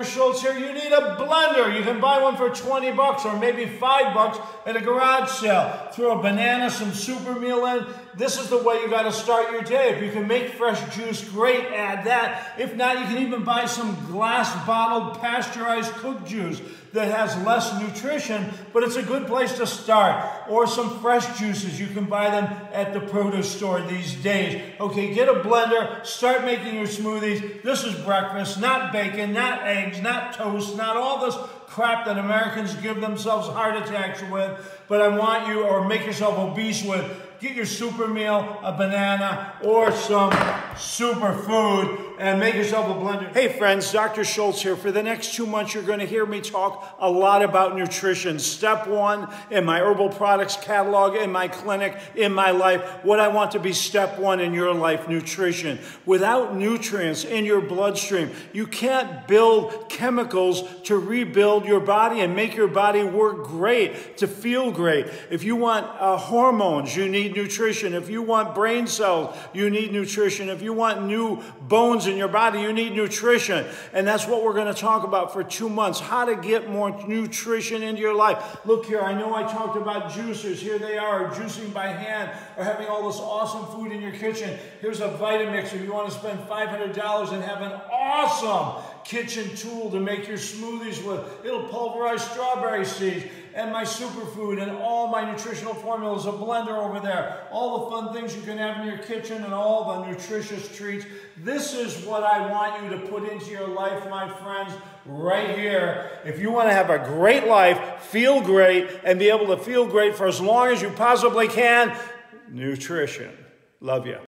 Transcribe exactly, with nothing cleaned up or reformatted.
Schultz here. You need a blender. You can buy one for twenty bucks or maybe five bucks at a garage sale. Throw a banana, some super meal in. This is the way you got to start your day. If you can make fresh juice, great, add that. If not, you can even buy some glass bottled pasteurized cooked juice that has less nutrition, but it's a good place to start. Or some fresh juices. You can buy them at the produce store these days. Okay, get a blender, start making your smoothies. This is breakfast, not bacon, not eggs, not toast, not all this crap that Americans give themselves heart attacks with, but I want you, or make yourself obese with. Get your super meal, a banana, or some super food, and make yourself a blender. Hey friends, Doctor Schultz here. For the next two months, you're going to hear me talk a lot about nutrition. Step one in my herbal products catalog, in my clinic, in my life, what I want to be step one in your life, nutrition. Without nutrients in your bloodstream, you can't build chemicals to rebuild your body and make your body work great, to feel great. If you want uh, hormones, you need nutrition. If you want brain cells, you need nutrition. If you want new bones in your body, you need nutrition. And that's what we're going to talk about for two months, how to get more nutrition into your life. Look here, I know I talked about juicers. Here they are, juicing by hand, or having all this awesome food in your kitchen. Here's a Vitamix if you want to spend five hundred dollars and have an awesome kitchen tool to make your smoothies with. It'll pulverize strawberry seeds, and my superfood and all my nutritional formulas, a blender over there, all the fun things you can have in your kitchen and all the nutritious treats. This is what I want you to put into your life, my friends, right here. If you want to have a great life, feel great, and be able to feel great for as long as you possibly can, nutrition. Love you.